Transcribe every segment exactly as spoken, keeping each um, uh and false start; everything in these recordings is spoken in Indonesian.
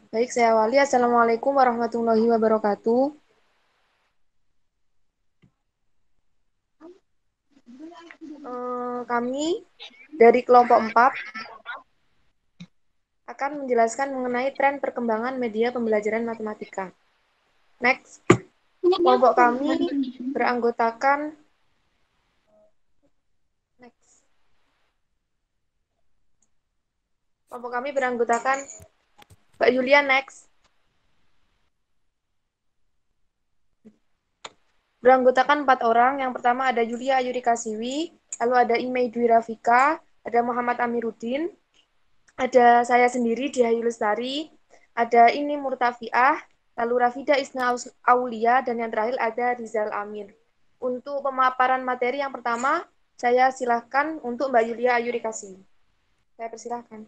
Baik, saya awali. Assalamualaikum warahmatullahi wabarakatuh. Eh, kami dari kelompok empat akan menjelaskan mengenai tren perkembangan media pembelajaran matematika. Next, kelompok kami beranggotakan next. Kelompok kami beranggotakan Mbak Yulia next. Beranggotakan empat orang. Yang pertama ada Yulia Ayuri Kasiwi, lalu ada Imei Dwi Rafika, ada Muhammad Amiruddin, ada saya sendiri Diah Lestari, ada Ini Murtafiah, lalu Rafida Isna Aulia, dan yang terakhir ada Rizal Amir. Untuk pemaparan materi yang pertama, saya silahkan untuk Mbak Yulia Ayuri Kasih. Saya persilahkan.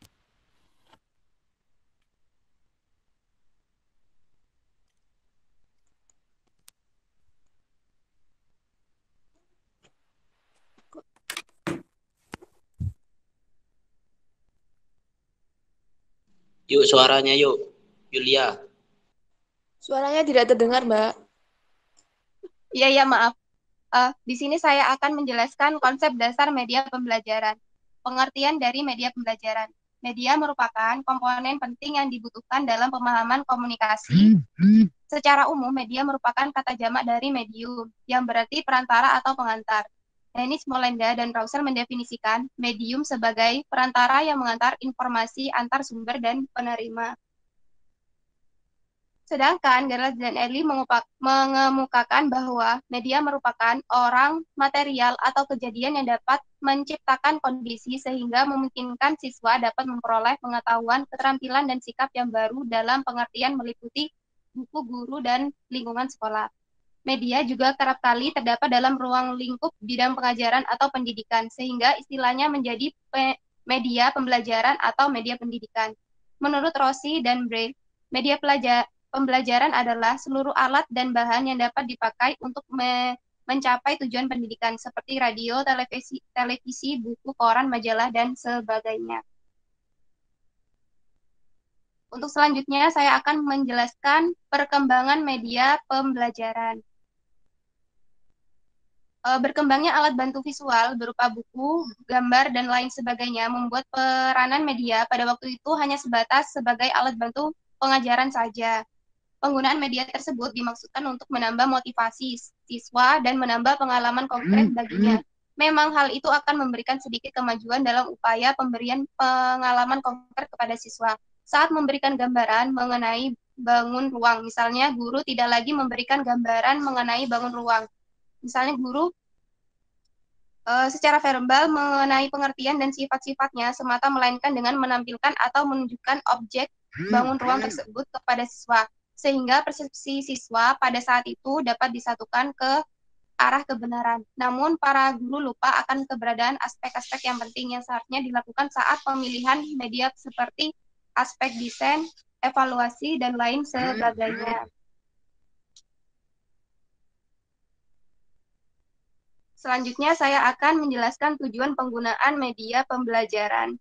Yuk suaranya yuk, Yulia. Suaranya tidak terdengar, Mbak. Iya, ya maaf. Uh, di sini saya akan menjelaskan konsep dasar media pembelajaran. Pengertian dari media pembelajaran. Media merupakan komponen penting yang dibutuhkan dalam pemahaman komunikasi. Secara umum, media merupakan kata jamak dari medium, yang berarti perantara atau pengantar. Dennis Molenda dan Rausser mendefinisikan medium sebagai perantara yang mengantar informasi antar sumber dan penerima. Sedangkan Gerlach dan Early mengemukakan bahwa media merupakan orang, material, atau kejadian yang dapat menciptakan kondisi sehingga memungkinkan siswa dapat memperoleh pengetahuan, keterampilan, dan sikap yang baru dalam pengertian meliputi buku, guru, dan lingkungan sekolah. Media juga kerap kali terdapat dalam ruang lingkup bidang pengajaran atau pendidikan, sehingga istilahnya menjadi media pembelajaran atau media pendidikan. Menurut Rossi dan Bray, media pelajar pembelajaran adalah seluruh alat dan bahan yang dapat dipakai untuk me mencapai tujuan pendidikan seperti radio, televisi, televisi, buku, koran, majalah, dan sebagainya. Untuk selanjutnya, saya akan menjelaskan perkembangan media pembelajaran. Berkembangnya alat bantu visual berupa buku, gambar, dan lain sebagainya membuat peranan media pada waktu itu hanya sebatas sebagai alat bantu pengajaran saja. Penggunaan media tersebut dimaksudkan untuk menambah motivasi siswa dan menambah pengalaman konkret baginya. Memang hal itu akan memberikan sedikit kemajuan dalam upaya pemberian pengalaman konkret kepada siswa. Saat memberikan gambaran mengenai bangun ruang, misalnya guru tidak lagi memberikan gambaran mengenai bangun ruang. Misalnya guru uh, secara verbal mengenai pengertian dan sifat-sifatnya semata, melainkan dengan menampilkan atau menunjukkan objek bangun ruang tersebut kepada siswa, sehingga persepsi siswa pada saat itu dapat disatukan ke arah kebenaran. Namun, para guru lupa akan keberadaan aspek-aspek yang penting yang seharusnya dilakukan saat pemilihan media seperti aspek desain, evaluasi, dan lain sebagainya. Selanjutnya, saya akan menjelaskan tujuan penggunaan media pembelajaran.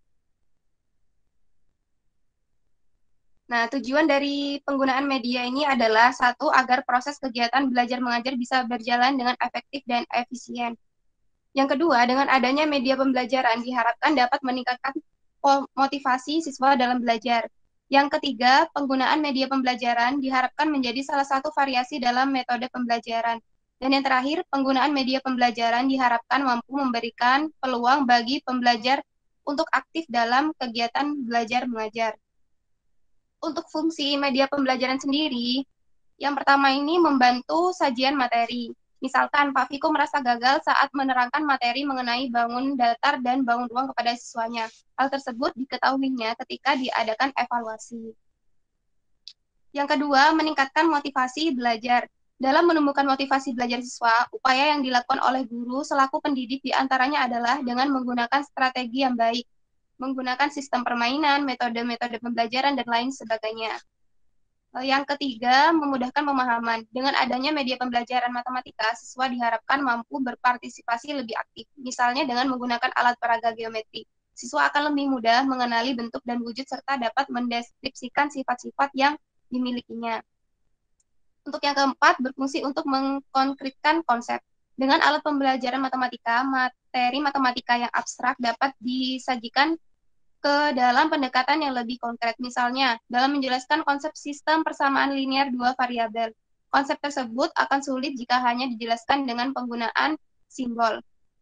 Nah, tujuan dari penggunaan media ini adalah satu, agar proses kegiatan belajar mengajar bisa berjalan dengan efektif dan efisien. Yang kedua, dengan adanya media pembelajaran diharapkan dapat meningkatkan motivasi siswa dalam belajar. Yang ketiga, penggunaan media pembelajaran diharapkan menjadi salah satu variasi dalam metode pembelajaran. Dan yang terakhir, penggunaan media pembelajaran diharapkan mampu memberikan peluang bagi pembelajar untuk aktif dalam kegiatan belajar mengajar. Untuk fungsi media pembelajaran sendiri, yang pertama ini membantu sajian materi. Misalkan Pak Viko merasa gagal saat menerangkan materi mengenai bangun datar dan bangun ruang kepada siswanya. Hal tersebut diketahuinya ketika diadakan evaluasi. Yang kedua, meningkatkan motivasi belajar. Dalam menumbuhkan motivasi belajar siswa, upaya yang dilakukan oleh guru selaku pendidik diantaranya adalah dengan menggunakan strategi yang baik, menggunakan sistem permainan, metode-metode pembelajaran, dan lain sebagainya. Yang ketiga, memudahkan pemahaman. Dengan adanya media pembelajaran matematika, siswa diharapkan mampu berpartisipasi lebih aktif, misalnya dengan menggunakan alat peraga geometri. siswa akan lebih mudah mengenali bentuk dan wujud serta dapat mendeskripsikan sifat-sifat yang dimilikinya. Untuk yang keempat, berfungsi untuk mengkonkretkan konsep. Dengan alat pembelajaran matematika, materi matematika yang abstrak dapat disajikan ke dalam pendekatan yang lebih konkret. Misalnya, dalam menjelaskan konsep sistem persamaan linear dua variabel. Konsep tersebut akan sulit jika hanya dijelaskan dengan penggunaan simbol.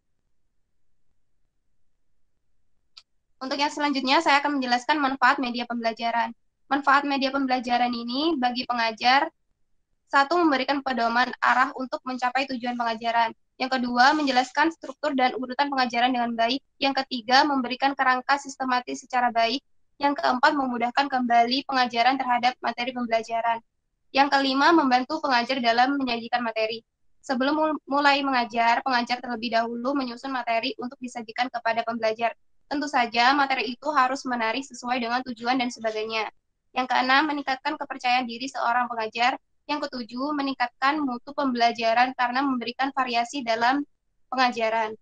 Untuk yang selanjutnya, saya akan menjelaskan manfaat media pembelajaran. Manfaat media pembelajaran ini bagi pengajar, satu, memberikan pedoman arah untuk mencapai tujuan pengajaran. Yang kedua, menjelaskan struktur dan urutan pengajaran dengan baik. Yang ketiga, memberikan kerangka sistematis secara baik. Yang keempat, memudahkan kembali pengajaran terhadap materi pembelajaran. Yang kelima, membantu pengajar dalam menyajikan materi. Sebelum mulai mengajar, pengajar terlebih dahulu menyusun materi untuk disajikan kepada pembelajar. Tentu saja, materi itu harus menarik sesuai dengan tujuan dan sebagainya. Yang keenam, meningkatkan kepercayaan diri seorang pengajar. Yang ketujuh, meningkatkan mutu pembelajaran karena memberikan variasi dalam pengajaran.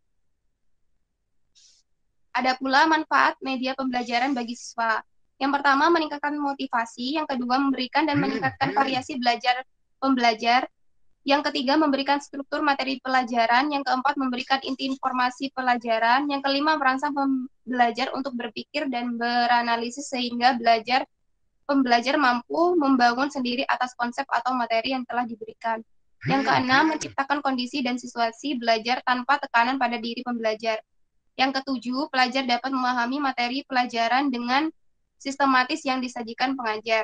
Ada pula manfaat media pembelajaran bagi siswa. Yang pertama, meningkatkan motivasi. Yang kedua, memberikan dan meningkatkan variasi belajar pembelajar. Yang ketiga, memberikan struktur materi pelajaran. Yang keempat, memberikan inti informasi pelajaran. Yang kelima, merangsang pembelajar untuk berpikir dan beranalisis sehingga belajar pembelajar mampu membangun sendiri atas konsep atau materi yang telah diberikan. Yang keenam, menciptakan kondisi dan situasi belajar tanpa tekanan pada diri pembelajar. Yang ketujuh, pelajar dapat memahami materi pelajaran dengan sistematis yang disajikan pengajar.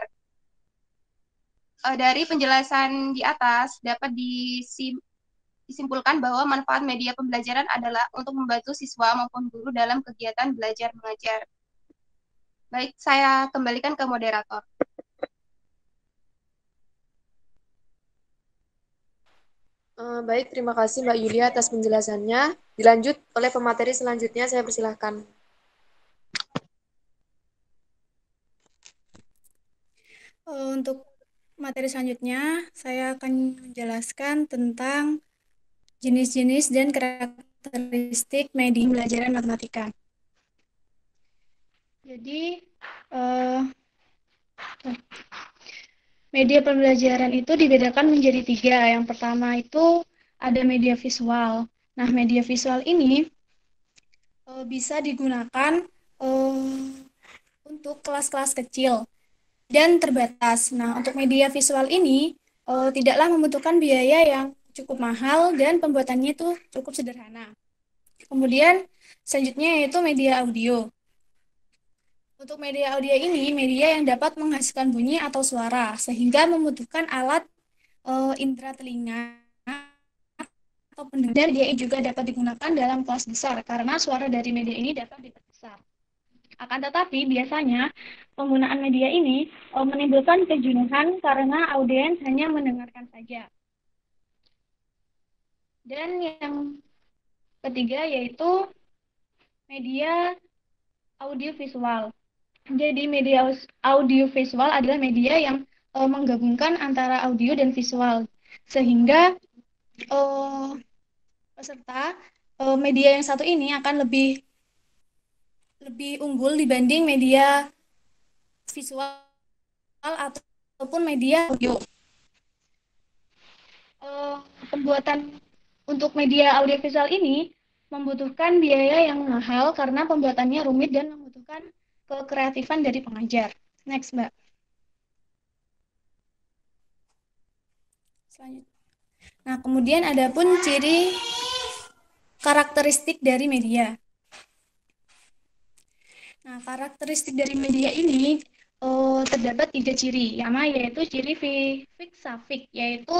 Dari penjelasan di atas, dapat disim disimpulkan bahwa manfaat media pembelajaran adalah untuk membantu siswa maupun guru dalam kegiatan belajar mengajar. Baik, saya kembalikan ke moderator. Uh, baik, terima kasih Mbak Yulia atas penjelasannya. Dilanjut oleh pemateri selanjutnya, saya persilahkan. Uh, untuk materi selanjutnya, saya akan menjelaskan tentang jenis-jenis dan karakteristik media pembelajaran matematika. Jadi, uh, media pembelajaran itu dibedakan menjadi tiga. Yang pertama itu ada media visual. Nah, media visual ini uh, bisa digunakan uh, untuk kelas-kelas kecil dan terbatas. Nah, untuk media visual ini uh, tidaklah membutuhkan biaya yang cukup mahal dan pembuatannya itu cukup sederhana. Kemudian, selanjutnya yaitu media audio. Untuk media audio ini, media yang dapat menghasilkan bunyi atau suara, sehingga membutuhkan alat e, indera telinga atau pendengar. Media juga dapat digunakan dalam kelas besar, karena suara dari media ini dapat diperbesar. Akan tetapi, biasanya penggunaan media ini e, menimbulkan kejenuhan karena audiens hanya mendengarkan saja. Dan yang ketiga yaitu media audiovisual. Jadi media audiovisual adalah media yang e, menggabungkan antara audio dan visual, sehingga e, peserta e, media yang satu ini akan lebih lebih unggul dibanding media visual ataupun media audio. E, pembuatan untuk media audiovisual ini membutuhkan biaya yang mahal karena pembuatannya rumit dan membutuhkan kekreatifan dari pengajar. Next, Mbak. Selanjutnya. Nah, kemudian ada pun ciri karakteristik dari media. Nah, karakteristik dari media ini oh, terdapat tiga ciri. Yang pertama yaitu ciri fiksafik, yaitu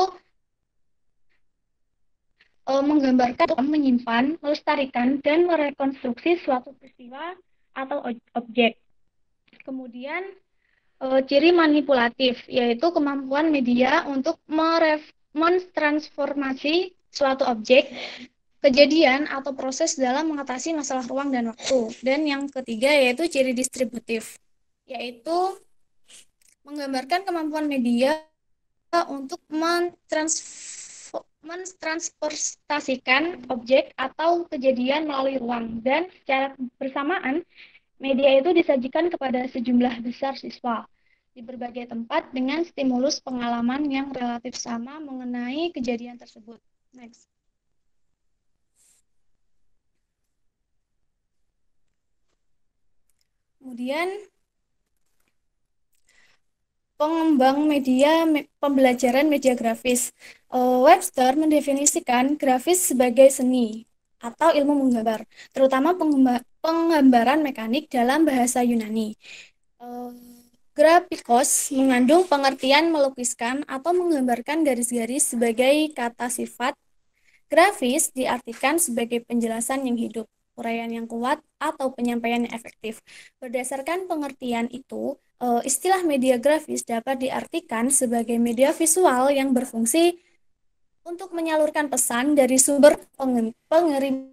oh, menggambarkan, menyimpan, melestarikan, dan merekonstruksi suatu peristiwa atau objek. Kemudian e, ciri manipulatif, yaitu kemampuan media untuk mentransformasi suatu objek, kejadian, atau proses dalam mengatasi masalah ruang dan waktu. Dan yang ketiga yaitu ciri distributif, yaitu menggambarkan kemampuan media untuk mentransportasikan objek atau kejadian melalui ruang, dan secara bersamaan media itu disajikan kepada sejumlah besar siswa di berbagai tempat dengan stimulus pengalaman yang relatif sama mengenai kejadian tersebut. Next. Kemudian pengembang media pembelajaran media grafis. Webster mendefinisikan grafis sebagai seni atau ilmu menggambar, terutama penggambaran mekanik dalam bahasa Yunani. Grafikos mengandung pengertian melukiskan atau menggambarkan garis-garis sebagai kata sifat. Grafis diartikan sebagai penjelasan yang hidup, uraian yang kuat, atau penyampaian yang efektif. Berdasarkan pengertian itu, istilah media grafis dapat diartikan sebagai media visual yang berfungsi untuk menyalurkan pesan dari sumber pengirim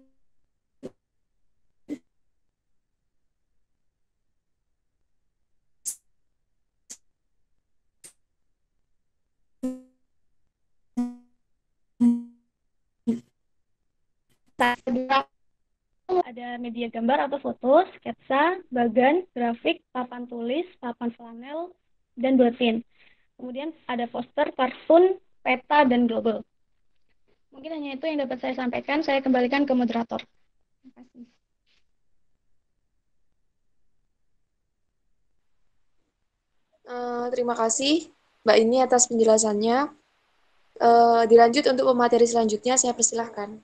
ada media gambar atau foto, sketsa, bagan, grafik, papan tulis, papan flanel, dan buletin. Kemudian ada poster, kartun, peta, dan global. Mungkin hanya itu yang dapat saya sampaikan. Saya kembalikan ke moderator. Terima kasih. Uh, terima kasih Mbak Ini atas penjelasannya. Uh, dilanjut untuk pemateri selanjutnya, saya persilahkan.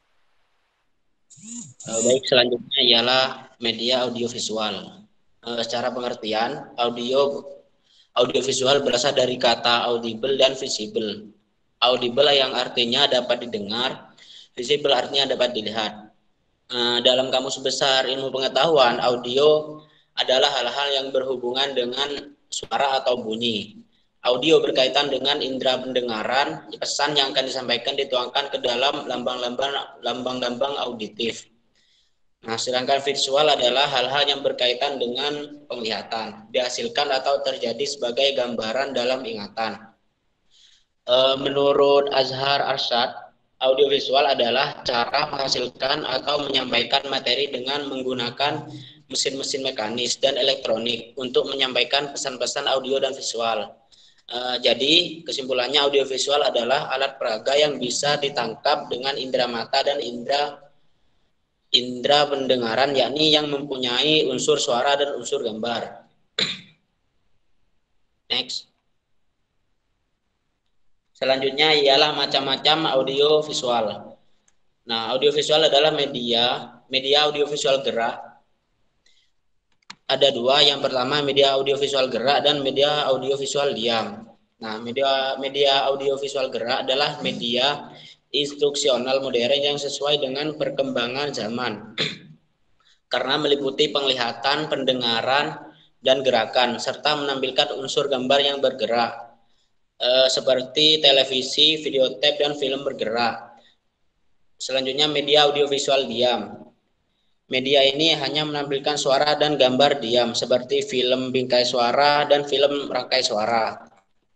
Uh, baik, selanjutnya ialah media audiovisual. Uh, secara pengertian, audio audiovisual berasal dari kata audible dan visible. Audible yang artinya dapat didengar, visible artinya dapat dilihat. Uh, dalam Kamus Besar Ilmu Pengetahuan, audio adalah hal-hal yang berhubungan dengan suara atau bunyi. Audio berkaitan dengan indera pendengaran, pesan yang akan disampaikan dituangkan ke dalam lambang-lambang lambang-lambang auditif. Nah, sedangkan visual adalah hal-hal yang berkaitan dengan penglihatan, dihasilkan atau terjadi sebagai gambaran dalam ingatan. E, menurut Azhar Arsyad, audiovisual adalah cara menghasilkan atau menyampaikan materi dengan menggunakan mesin-mesin mekanis dan elektronik untuk menyampaikan pesan-pesan audio dan visual. Uh, jadi kesimpulannya audiovisual adalah alat peraga yang bisa ditangkap dengan indera mata dan indera indera pendengaran, yakni yang mempunyai unsur suara dan unsur gambar. Next. Selanjutnya ialah macam-macam audiovisual. Nah, audiovisual adalah media media audiovisual gerak. Ada dua, yang pertama media audiovisual gerak dan media audiovisual diam. Nah, media media audiovisual gerak adalah media instruksional modern yang sesuai dengan perkembangan zaman. Karena meliputi penglihatan, pendengaran, dan gerakan, serta menampilkan unsur gambar yang bergerak, e, seperti televisi, video tape, dan film bergerak. Selanjutnya media audiovisual diam. Media ini hanya menampilkan suara dan gambar diam, seperti film bingkai suara dan film rangkai suara.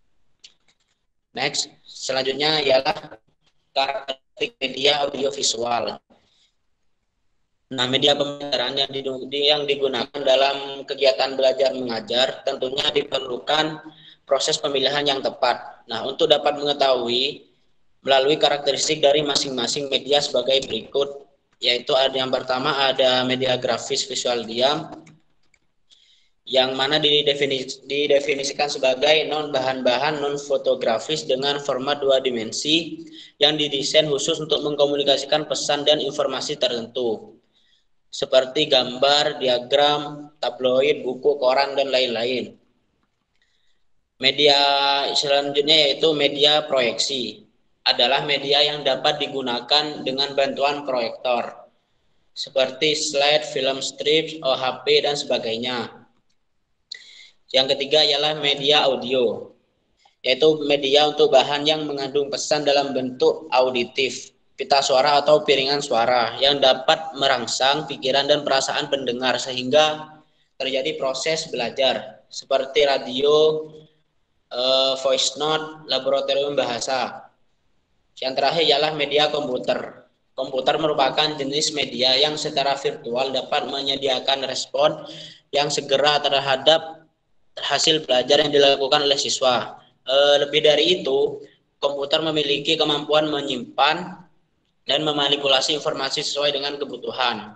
Next, selanjutnya ialah karakteristik media audiovisual. Nah, media pembelajaran yang, yang digunakan dalam kegiatan belajar mengajar tentunya diperlukan proses pemilihan yang tepat. Nah, untuk dapat mengetahui melalui karakteristik dari masing-masing media sebagai berikut, yaitu ada yang pertama ada media grafis visual diam, yang mana didefinis, didefinisikan sebagai non bahan-bahan non fotografis dengan format dua dimensi yang didesain khusus untuk mengkomunikasikan pesan dan informasi tertentu, seperti gambar, diagram, tabloid, buku, koran, dan lain-lain. Media selanjutnya yaitu media proyeksi, adalah media yang dapat digunakan dengan bantuan proyektor, seperti slide, film strip, O H P, dan sebagainya. Yang ketiga ialah media audio, yaitu media untuk bahan yang mengandung pesan dalam bentuk auditif, pita suara atau piringan suara, yang dapat merangsang pikiran dan perasaan pendengar sehingga terjadi proses belajar, seperti radio, voice note, laboratorium bahasa. Yang terakhir ialah media komputer. Komputer merupakan jenis media yang secara virtual dapat menyediakan respon yang segera terhadap hasil belajar yang dilakukan oleh siswa. E, lebih dari itu, komputer memiliki kemampuan menyimpan dan memanipulasi informasi sesuai dengan kebutuhan.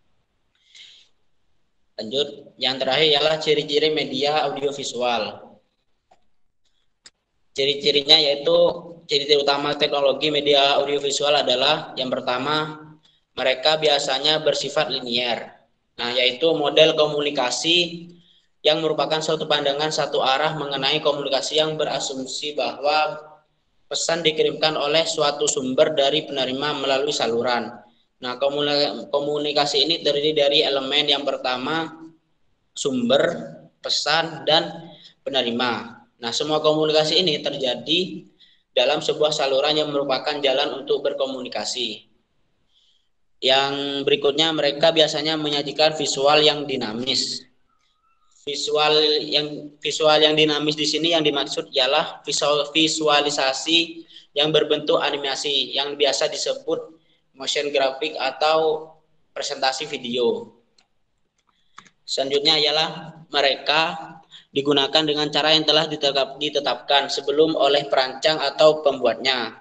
Lanjut, yang terakhir ialah ciri-ciri media audiovisual. Ciri-cirinya yaitu ciri-ciri utama teknologi media audiovisual adalah yang pertama, mereka biasanya bersifat linier. Nah, yaitu model komunikasi yang merupakan suatu pandangan satu arah mengenai komunikasi yang berasumsi bahwa pesan dikirimkan oleh suatu sumber dari penerima melalui saluran. Nah, komunikasi ini terdiri dari elemen yang pertama, sumber, pesan, dan penerima. Nah, semua komunikasi ini terjadi dalam sebuah saluran yang merupakan jalan untuk berkomunikasi. Yang berikutnya, mereka biasanya menyajikan visual yang dinamis. Visual yang visual yang dinamis di sini yang dimaksud ialah visual, visualisasi yang berbentuk animasi yang biasa disebut motion graphic atau presentasi video. Selanjutnya ialah mereka digunakan dengan cara yang telah ditetap, ditetapkan sebelum oleh perancang atau pembuatnya.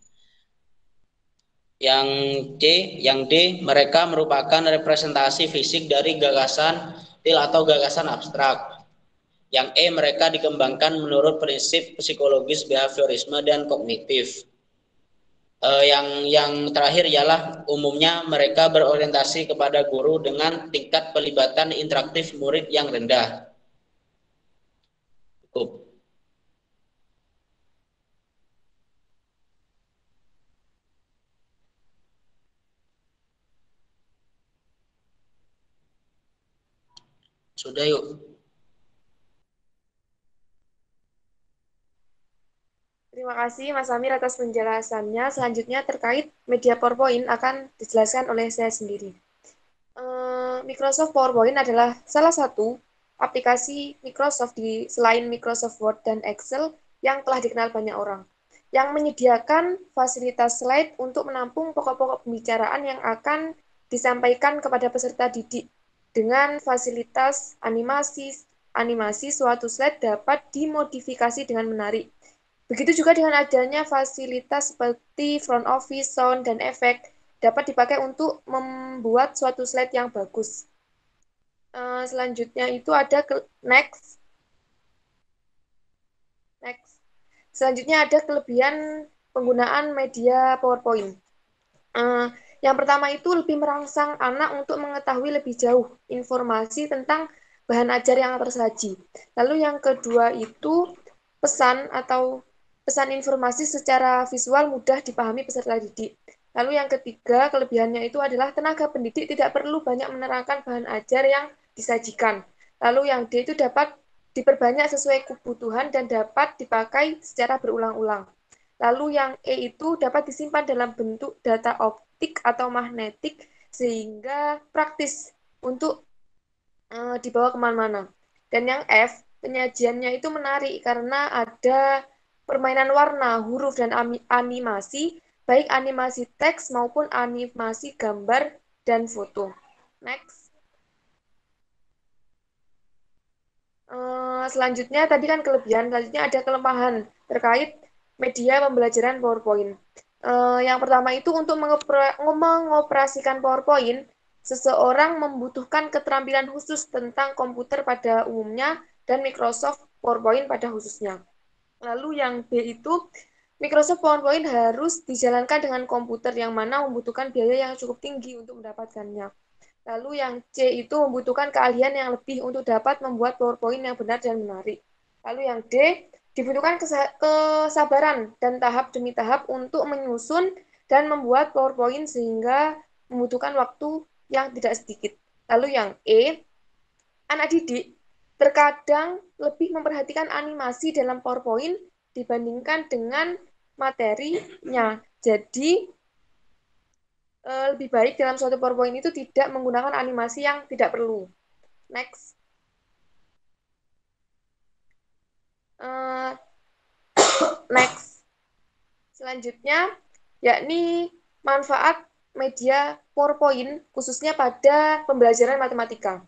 Yang C, yang D, mereka merupakan representasi fisik dari gagasan til atau gagasan abstrak. Yang E, mereka dikembangkan menurut prinsip psikologis behaviorisme dan kognitif. Uh, yang yang terakhir ialah umumnya mereka berorientasi kepada guru dengan tingkat pelibatan interaktif murid yang rendah. Cukup. Sudah yuk. Terima kasih Mas Amir atas penjelasannya. Selanjutnya terkait media PowerPoint akan dijelaskan oleh saya sendiri. Microsoft PowerPoint adalah salah satu aplikasi Microsoft di selain Microsoft Word dan Excel yang telah dikenal banyak orang, yang menyediakan fasilitas slide untuk menampung pokok-pokok pembicaraan yang akan disampaikan kepada peserta didik. Dengan fasilitas animasi, animasi suatu slide dapat dimodifikasi dengan menarik. Begitu juga dengan adanya fasilitas seperti front office, sound, dan efek dapat dipakai untuk membuat suatu slide yang bagus. Uh, selanjutnya itu ada next. Next. Selanjutnya ada kelebihan penggunaan media PowerPoint. Uh, yang pertama itu lebih merangsang anak untuk mengetahui lebih jauh informasi tentang bahan ajar yang tersaji. Lalu yang kedua itu pesan atau pesan informasi secara visual mudah dipahami peserta didik. Lalu yang ketiga, kelebihannya itu adalah tenaga pendidik tidak perlu banyak menerangkan bahan ajar yang disajikan. Lalu yang D itu dapat diperbanyak sesuai kebutuhan dan dapat dipakai secara berulang-ulang. Lalu yang E itu dapat disimpan dalam bentuk data optik atau magnetik sehingga praktis untuk uh, dibawa kemana-mana. Dan yang F, penyajiannya itu menarik karena ada permainan warna, huruf, dan animasi, baik animasi teks maupun animasi gambar dan foto. Next. Uh, selanjutnya, tadi kan kelebihan, selanjutnya ada kelemahan terkait media pembelajaran PowerPoint. Uh, yang pertama itu untuk mengoperasikan PowerPoint, seseorang membutuhkan keterampilan khusus tentang komputer pada umumnya dan Microsoft PowerPoint pada khususnya. Lalu yang B itu, Microsoft PowerPoint harus dijalankan dengan komputer yang mana membutuhkan biaya yang cukup tinggi untuk mendapatkannya. Lalu yang C itu membutuhkan keahlian yang lebih untuk dapat membuat PowerPoint yang benar dan menarik. Lalu yang D, dibutuhkan kesabaran dan tahap demi tahap untuk menyusun dan membuat PowerPoint sehingga membutuhkan waktu yang tidak sedikit. Lalu yang E, anak didik terkadang lebih memperhatikan animasi dalam PowerPoint dibandingkan dengan materinya. Jadi, lebih baik dalam suatu PowerPoint itu tidak menggunakan animasi yang tidak perlu. Next. Uh, next. Selanjutnya, yakni manfaat media PowerPoint khususnya pada pembelajaran matematika.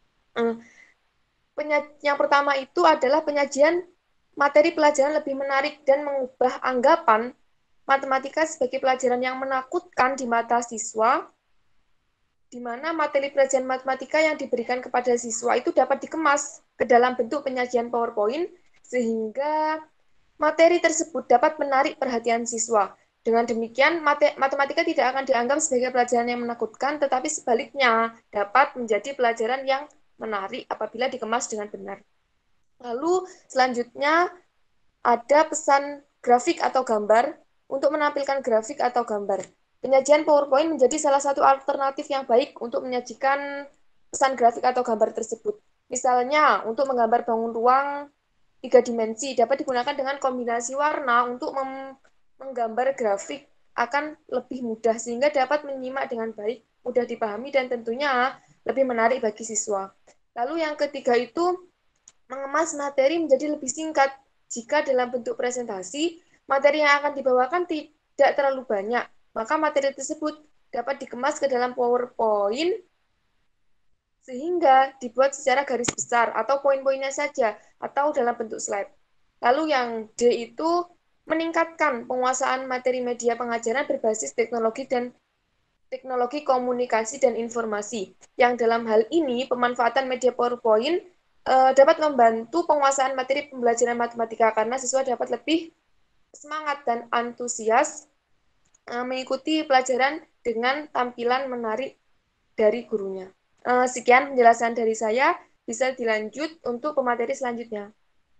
Yang pertama itu adalah penyajian materi pelajaran lebih menarik dan mengubah anggapan matematika sebagai pelajaran yang menakutkan di mata siswa, di mana materi pelajaran matematika yang diberikan kepada siswa itu dapat dikemas ke dalam bentuk penyajian PowerPoint, sehingga materi tersebut dapat menarik perhatian siswa. Dengan demikian, matematika tidak akan dianggap sebagai pelajaran yang menakutkan, tetapi sebaliknya dapat menjadi pelajaran yang menarik apabila dikemas dengan benar. Lalu selanjutnya ada pesan grafik atau gambar. Untuk menampilkan grafik atau gambar, penyajian PowerPoint menjadi salah satu alternatif yang baik untuk menyajikan pesan grafik atau gambar tersebut. Misalnya, untuk menggambar bangun ruang tiga dimensi dapat digunakan dengan kombinasi warna untuk menggambar grafik akan lebih mudah sehingga dapat menyimak dengan baik, mudah dipahami, dan tentunya lebih menarik bagi siswa. Lalu yang ketiga itu mengemas materi menjadi lebih singkat. Jika dalam bentuk presentasi, materi yang akan dibawakan tidak terlalu banyak, maka materi tersebut dapat dikemas ke dalam PowerPoint sehingga dibuat secara garis besar atau poin-poinnya saja atau dalam bentuk slide. Lalu yang D itu meningkatkan penguasaan materi media pengajaran berbasis teknologi dan teknologi komunikasi dan informasi. Yang dalam hal ini pemanfaatan media PowerPoint eh, dapat membantu penguasaan materi pembelajaran matematika karena siswa dapat lebih semangat dan antusias uh, mengikuti pelajaran dengan tampilan menarik dari gurunya. Uh, sekian penjelasan dari saya, bisa dilanjut untuk pemateri selanjutnya.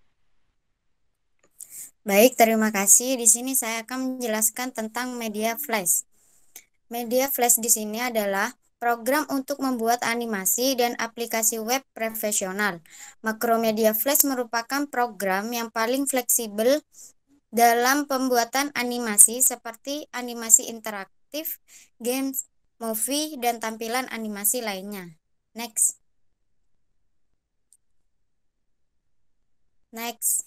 Baik, terima kasih. Di sini saya akan menjelaskan tentang media flash. Media flash di sini adalah program untuk membuat animasi dan aplikasi web profesional. Makromedia flash merupakan program yang paling fleksibel dalam pembuatan animasi seperti animasi interaktif, games, movie, dan tampilan animasi lainnya. Next. Next.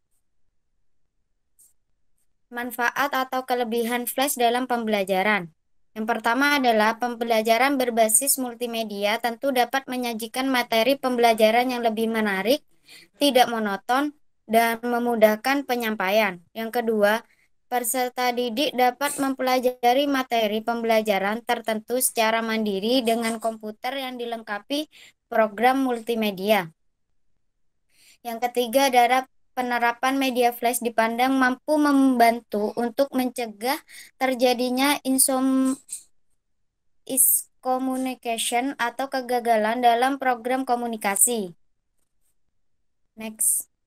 Manfaat atau kelebihan flash dalam pembelajaran. Yang pertama adalah pembelajaran berbasis multimedia tentu dapat menyajikan materi pembelajaran yang lebih menarik, tidak monoton, dan memudahkan penyampaian. Yang kedua, peserta didik dapat mempelajari materi pembelajaran tertentu secara mandiri dengan komputer yang dilengkapi program multimedia. Yang ketiga adalah penerapan media flash dipandang mampu membantu untuk mencegah terjadinya insom is communication atau kegagalan dalam program komunikasi. Next.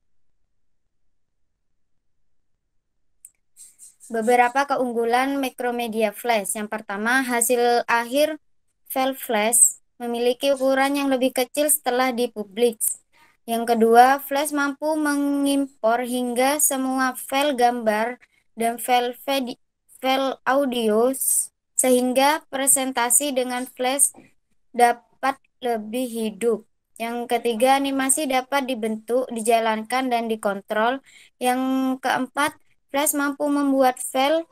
Beberapa keunggulan Macromedia Flash. Yang pertama, hasil akhir file flash memiliki ukuran yang lebih kecil setelah dipublish. Yang kedua, flash mampu mengimpor hingga semua file gambar dan file, file audio sehingga presentasi dengan flash dapat lebih hidup. Yang ketiga, animasi dapat dibentuk, dijalankan, dan dikontrol. Yang keempat, flash mampu membuat file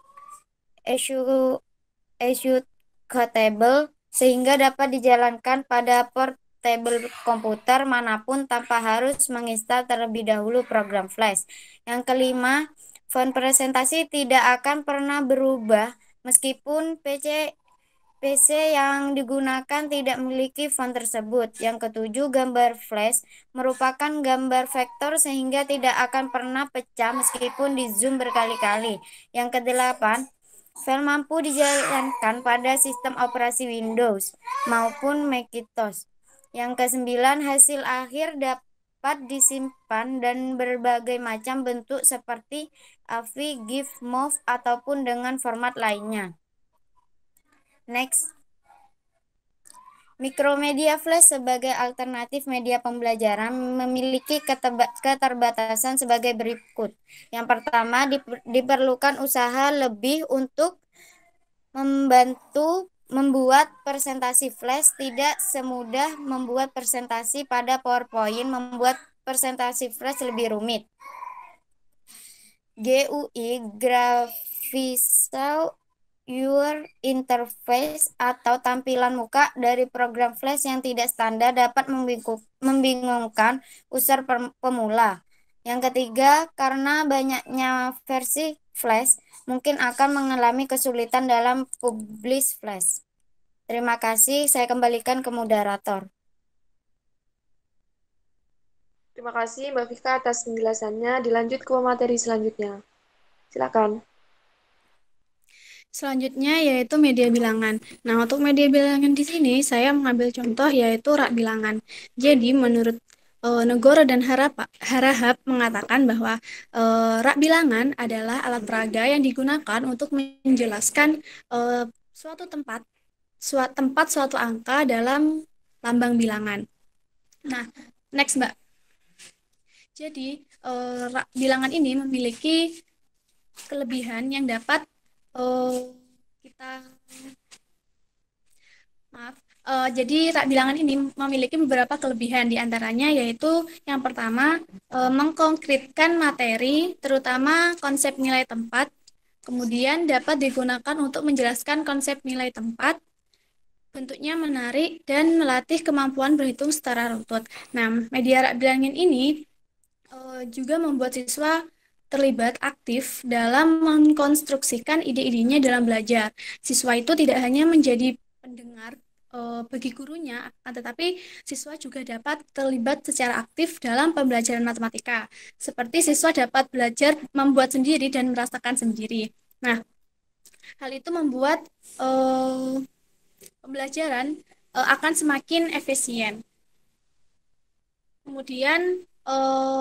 executable sehingga dapat dijalankan pada portable komputer manapun tanpa harus menginstal terlebih dahulu program flash. Yang kelima, font presentasi tidak akan pernah berubah meskipun P C P C yang digunakan tidak memiliki font tersebut. Yang ketujuh, gambar flash merupakan gambar vektor sehingga tidak akan pernah pecah meskipun di zoom berkali-kali. Yang kedelapan, file mampu dijalankan pada sistem operasi Windows maupun Macintosh. Yang kesembilan, hasil akhir dapat disimpan dan berbagai macam bentuk seperti A V I, GIF, MOV, ataupun dengan format lainnya. Next. Mikromedia flash sebagai alternatif media pembelajaran memiliki keterbatasan sebagai berikut. Yang pertama, diperlukan usaha lebih untuk membantu membuat presentasi flash. Tidak semudah membuat presentasi pada PowerPoint, membuat presentasi flash lebih rumit. G U I, Graphic visual user interface atau tampilan muka dari program Flash yang tidak standar dapat membingungkan user pemula. Yang ketiga, karena banyaknya versi Flash, mungkin akan mengalami kesulitan dalam publish Flash. Terima kasih, saya kembalikan ke moderator. Terima kasih Mbak Vika atas penjelasannya. Dilanjut ke materi selanjutnya. Silakan. Selanjutnya yaitu media bilangan. Nah, untuk media bilangan di sini saya mengambil contoh yaitu rak bilangan. Jadi menurut e, Negoro dan Harapa, Harahap mengatakan bahwa e, rak bilangan adalah alat peraga yang digunakan untuk menjelaskan e, suatu tempat, suatu tempat suatu angka dalam lambang bilangan. Nah, next Mbak. Jadi e, rak bilangan ini memiliki kelebihan yang dapat uh, kita maaf uh, jadi rak bilangan ini memiliki beberapa kelebihan, diantaranya yaitu yang pertama uh, mengkonkretkan materi terutama konsep nilai tempat, kemudian dapat digunakan untuk menjelaskan konsep nilai tempat, bentuknya menarik dan melatih kemampuan berhitung secara runtut. Nah, media rak bilangan ini uh, juga membuat siswa terlibat aktif dalam mengkonstruksikan ide-idenya dalam belajar. Siswa itu tidak hanya menjadi pendengar e, bagi gurunya, akan tetapi siswa juga dapat terlibat secara aktif dalam pembelajaran matematika. Seperti siswa dapat belajar membuat sendiri dan merasakan sendiri. Nah, hal itu membuat e, pembelajaran e, akan semakin efisien. Kemudian e,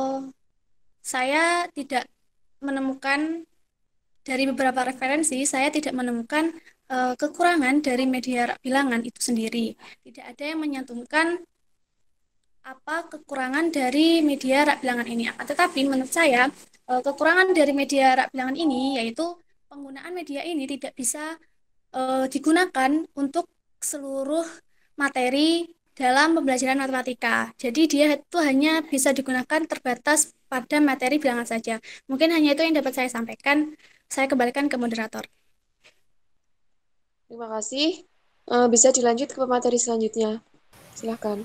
saya tidak menemukan dari beberapa referensi, saya tidak menemukan uh, kekurangan dari media rak bilangan itu sendiri. Tidak ada yang menyantumkan apa kekurangan dari media rak bilangan ini. Tetapi menurut saya, uh, kekurangan dari media rak bilangan ini yaitu penggunaan media ini tidak bisa uh, digunakan untuk seluruh materi dalam pembelajaran matematika. Jadi dia itu hanya bisa digunakan terbatas pada materi bilangan saja. Mungkin hanya itu yang dapat saya sampaikan. Saya kembalikan ke moderator. Terima kasih. Uh, bisa dilanjut ke materi selanjutnya. Silakan.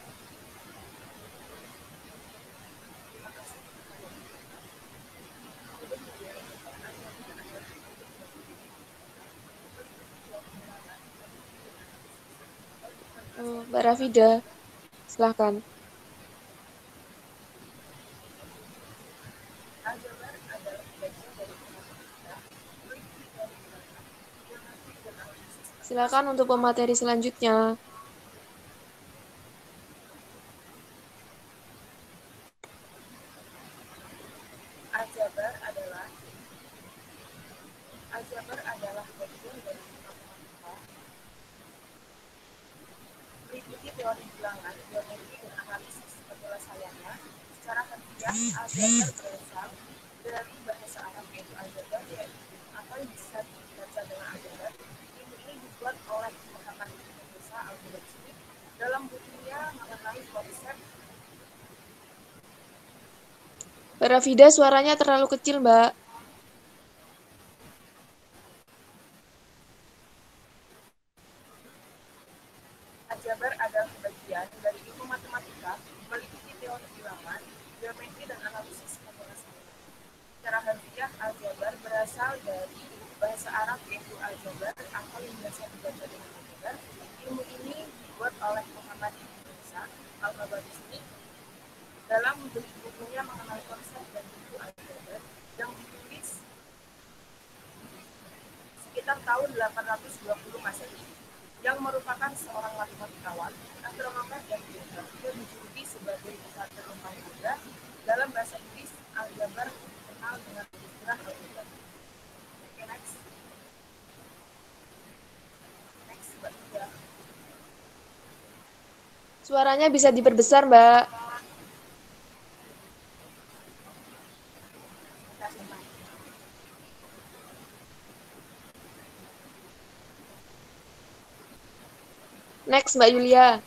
Uh, Mbak Rafida, silakan. Silakan untuk pemateri selanjutnya. Aljabar adalah aljabar adalah bagian dari matematika. Mengikuti teori bilangan, geometri, dan analisis penyelesaiannya. Secara harfiah, aljabar berasal dari bahasa Arab yaitu aljabar, atau yang bisa dibaca dengan aljabar. Ilmu ini dibuat oleh Muhammad bin Musa al-Qurtubi dalam bukunya mengenai konsep. Mbak Rafida, suaranya terlalu kecil, Mbak. Aljabar adalah bagian dari ilmu matematika, meliputi teori bilangan, geometri, dan analisis penyelesaian. Secara harfiah, aljabar berasal dari bahasa Arab yaitu aljabar, atau yang biasa dibaca dengan aljabar. Ilmu ini dibuat oleh Muhammad bin Musa al-Qurtubi dalam bukunya mengenai konsep dan buku aljabar yang ditulis sekitar tahun delapan ratus dua puluh Masehi, yang merupakan seorang matematikawan, astronomer, dan ilmuwan. Dia dijuluki sebagai Father of Algebra. Dalam bahasa Inggris, aljabar dikenal dengan istilah aljabar. Oke, next. Next, Mbak Ida. Suaranya bisa diperbesar, Mbak. Next, Mbak Yulia.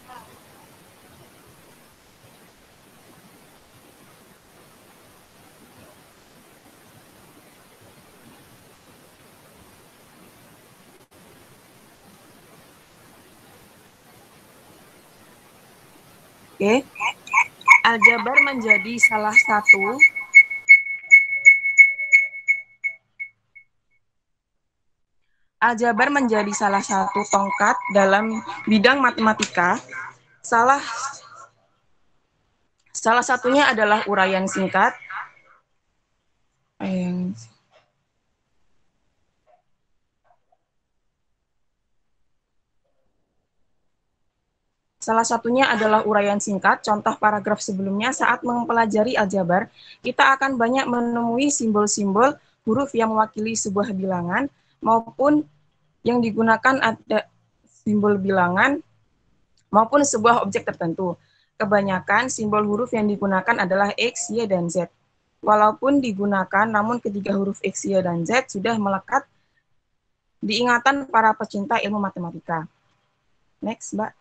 Oke. Aljabar menjadi salah satu Aljabar menjadi salah satu tongkat dalam bidang matematika. Salah salah satunya adalah uraian singkat. Salah satunya adalah uraian singkat. Contoh paragraf sebelumnya, saat mempelajari aljabar, kita akan banyak menemui simbol-simbol huruf yang mewakili sebuah bilangan, maupun yang digunakan ada simbol bilangan, maupun sebuah objek tertentu. Kebanyakan simbol huruf yang digunakan adalah X, Y, dan Z. Walaupun digunakan, namun ketiga huruf X, Y, dan Z sudah melekat di ingatan para pecinta ilmu matematika. Next, Mbak.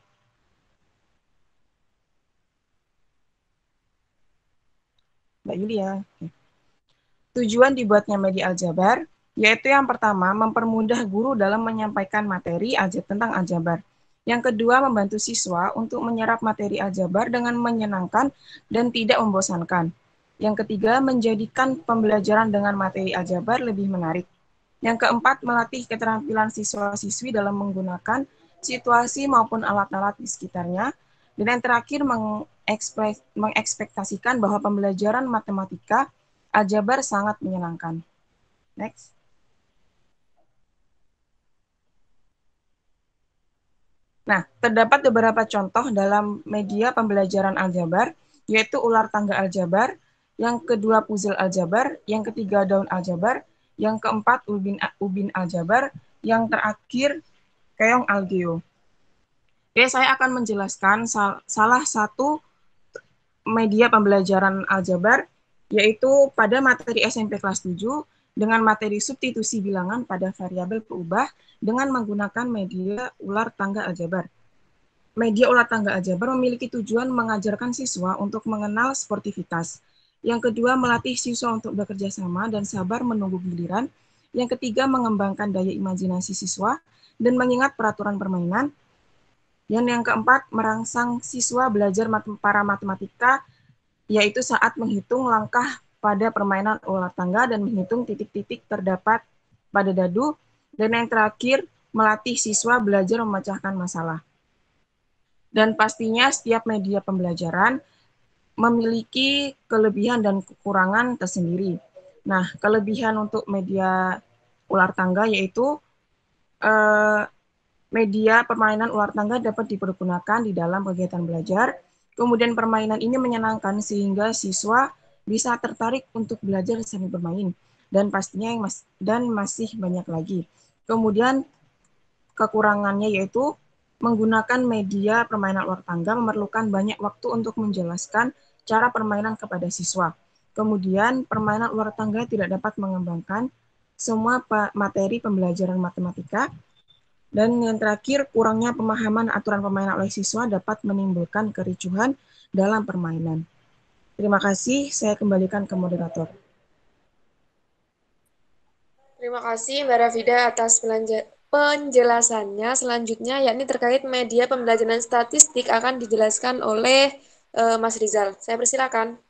Mbak Yulia. Tujuan dibuatnya media aljabar, yaitu yang pertama, mempermudah guru dalam menyampaikan materi aljabar tentang aljabar. Yang kedua, membantu siswa untuk menyerap materi aljabar dengan menyenangkan dan tidak membosankan. Yang ketiga, menjadikan pembelajaran dengan materi aljabar lebih menarik. Yang keempat, melatih keterampilan siswa-siswi dalam menggunakan situasi maupun alat-alat di sekitarnya. Dan yang terakhir, mengekspektasikan bahwa pembelajaran matematika aljabar sangat menyenangkan. Next. Nah, terdapat beberapa contoh dalam media pembelajaran aljabar, yaitu ular tangga aljabar, yang kedua puzzle aljabar, yang ketiga daun aljabar, yang keempat ubin, ubin aljabar, yang terakhir keong algeo. Oke, saya akan menjelaskan sal salah satu media pembelajaran aljabar, yaitu pada materi S M P kelas tujuh, dengan materi substitusi bilangan pada variabel peubah, dengan menggunakan media ular tangga aljabar. Media ular tangga aljabar memiliki tujuan mengajarkan siswa untuk mengenal sportivitas. Yang kedua, melatih siswa untuk bekerja sama dan sabar menunggu giliran. Yang ketiga, mengembangkan daya imajinasi siswa dan mengingat peraturan permainan. Dan yang keempat, merangsang siswa belajar mat para matematika, yaitu saat menghitung langkah pada permainan ular tangga dan menghitung titik-titik terdapat pada dadu. Dan yang terakhir, melatih siswa belajar memecahkan masalah. Dan pastinya setiap media pembelajaran memiliki kelebihan dan kekurangan tersendiri. Nah, kelebihan untuk media ular tangga yaitu eh, media permainan ular tangga dapat dipergunakan di dalam kegiatan belajar. Kemudian permainan ini menyenangkan sehingga siswa bisa tertarik untuk belajar sambil bermain. Dan pastinya yang mas dan masih banyak lagi. Kemudian kekurangannya yaitu menggunakan media permainan ular tangga memerlukan banyak waktu untuk menjelaskan cara permainan kepada siswa. Kemudian permainan ular tangga tidak dapat mengembangkan semua materi pembelajaran matematika. Dan yang terakhir, kurangnya pemahaman aturan permainan oleh siswa dapat menimbulkan kericuhan dalam permainan. Terima kasih, saya kembalikan ke moderator. Terima kasih Mbak Rafida atas penjelasannya. Selanjutnya, yakni terkait media pembelajaran statistik akan dijelaskan oleh uh, Mas Rizal. Saya persilakan.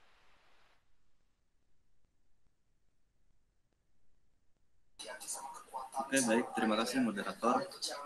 Oke, baik. Terima kasih moderator.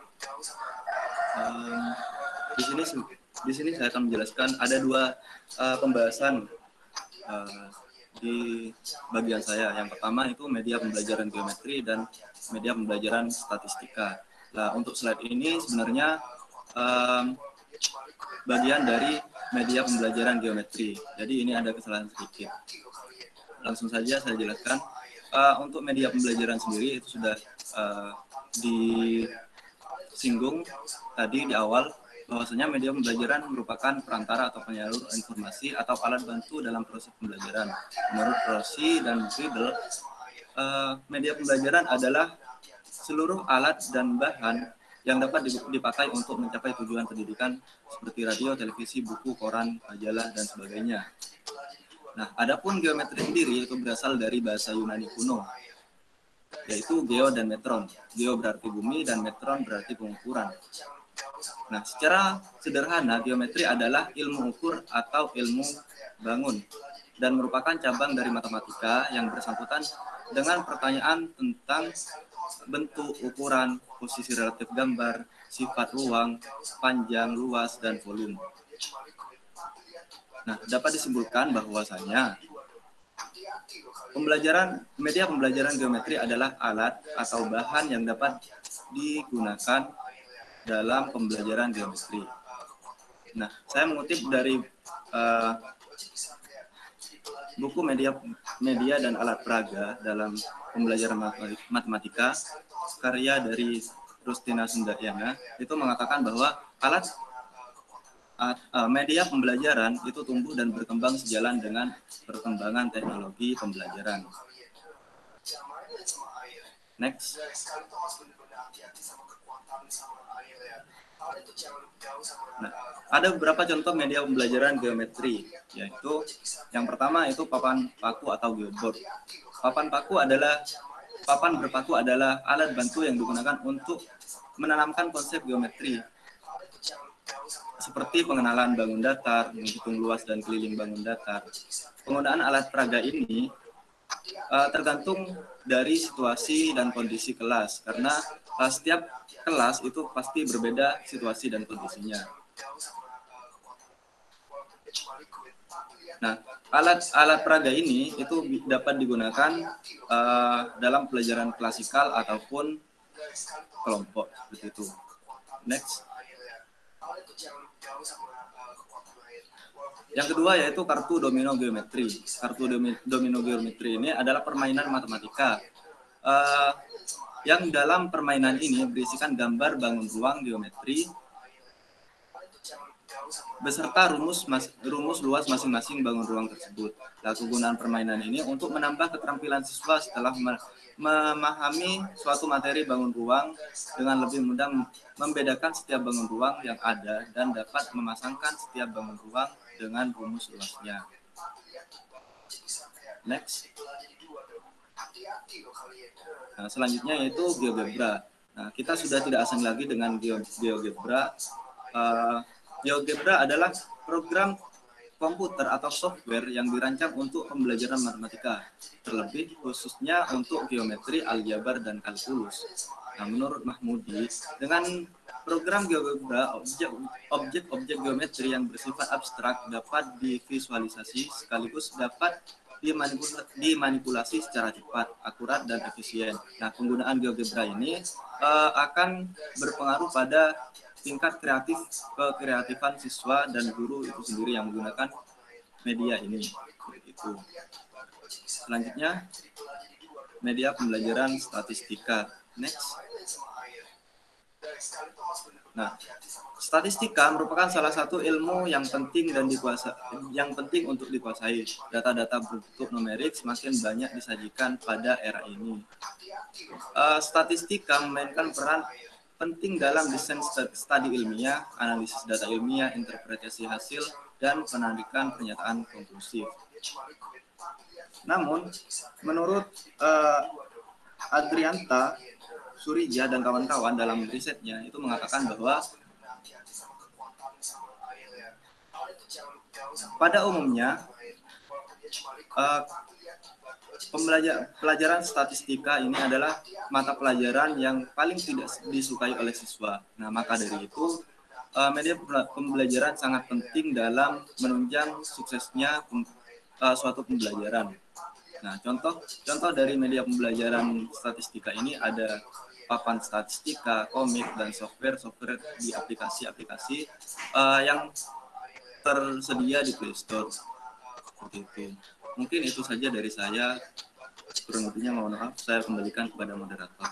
Um, di sini di sini saya akan menjelaskan ada dua uh, pembahasan uh, di bagian saya. Yang pertama itu media pembelajaran geometri dan media pembelajaran statistika. Nah, untuk slide ini sebenarnya um, bagian dari media pembelajaran geometri. Jadi ini ada kesalahan sedikit. Langsung saja saya jelaskan. Uh, untuk media pembelajaran sendiri itu sudah uh, disinggung tadi di awal bahwasanya media pembelajaran merupakan perantara atau penyalur informasi atau alat bantu dalam proses pembelajaran. Menurut Rossi dan Friedel, uh, media pembelajaran adalah seluruh alat dan bahan yang dapat dipakai untuk mencapai tujuan pendidikan seperti radio, televisi, buku, koran, majalah, dan sebagainya. Nah, adapun geometri sendiri itu berasal dari bahasa Yunani kuno, yaitu geo dan metron. Geo berarti bumi dan metron berarti pengukuran. Nah, secara sederhana, geometri adalah ilmu ukur atau ilmu bangun dan merupakan cabang dari matematika yang bersangkutan dengan pertanyaan tentang bentuk, ukuran, posisi relatif gambar, sifat ruang, panjang, luas, dan volume. Nah, dapat disimpulkan bahwasanya pembelajaran media pembelajaran geometri adalah alat atau bahan yang dapat digunakan dalam pembelajaran geometri. Nah, saya mengutip dari uh, buku media media dan alat peraga dalam pembelajaran matematika karya dari Rustina Sundaryana itu mengatakan bahwa alat uh, media pembelajaran itu tumbuh dan berkembang sejalan dengan perkembangan teknologi pembelajaran. Next. Nah, ada beberapa contoh media pembelajaran geometri, yaitu yang pertama itu papan paku atau geoboard. Papan paku adalah papan berpaku adalah alat bantu yang digunakan untuk menanamkan konsep geometri, seperti pengenalan bangun datar, menghitung luas dan keliling bangun datar. Penggunaan alat peraga ini uh, tergantung dari situasi dan kondisi kelas, karena uh, setiap kelas itu pasti berbeda situasi dan kondisinya. Nah, alat-alat peraga ini itu dapat digunakan uh, dalam pelajaran klasikal ataupun kelompok seperti itu. Next. Yang kedua yaitu kartu domino geometri. Kartu domino geometri ini adalah permainan matematika uh, yang dalam permainan ini berisikan gambar bangun ruang geometri beserta rumus mas, rumus luas masing-masing bangun ruang tersebut. Nah, kegunaan permainan ini untuk menambah keterampilan siswa setelah memahami suatu materi bangun ruang dengan lebih mudah membedakan setiap bangun ruang yang ada dan dapat memasangkan setiap bangun ruang dengan rumus luasnya. Next. Nah, selanjutnya yaitu GeoGebra. Nah, kita sudah tidak asing lagi dengan GeoGebra. Uh, GeoGebra adalah program komputer atau software yang dirancang untuk pembelajaran matematika, terlebih khususnya untuk geometri, aljabar, dan kalkulus. Nah, menurut Mahmudi, dengan program GeoGebra, objek-objek geometri yang bersifat abstrak dapat divisualisasi sekaligus dapat dimanipulasi secara cepat, akurat, dan efisien. Nah, penggunaan GeoGebra ini uh, akan berpengaruh pada tingkat kreatif kekreatifan siswa dan guru itu sendiri yang menggunakan media ini. Itu. Selanjutnya, media pembelajaran statistika. Next. Nah, statistika merupakan salah satu ilmu yang penting dan dikuasai, yang penting untuk dikuasai. Data-data berbentuk numerik semakin banyak disajikan pada era ini. Uh, statistika memainkan peran penting dalam desain studi ilmiah, analisis data ilmiah, interpretasi hasil, dan penarikan pernyataan konklusif. Namun, menurut uh, Adrianta Surija dan kawan-kawan dalam risetnya itu mengatakan bahwa pada umumnya uh, pembelajar, pelajaran statistika ini adalah mata pelajaran yang paling tidak disukai oleh siswa. Nah, maka dari itu uh, media pembelajaran sangat penting dalam menunjang suksesnya uh, suatu pembelajaran. Nah, contoh contoh dari media pembelajaran statistika ini ada papan statistika, komik, dan software-software di aplikasi-aplikasi uh, yang tersedia di Play Store. Seperti itu. Mungkin itu saja dari saya. Kurang lebihnya mohon maaf, saya kembalikan kepada moderator.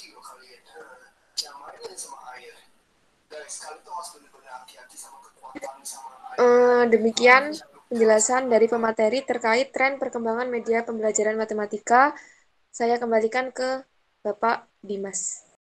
Uh, demikian penjelasan dari pemateri terkait tren perkembangan media pembelajaran matematika. Saya kembalikan ke Bapak Dimas.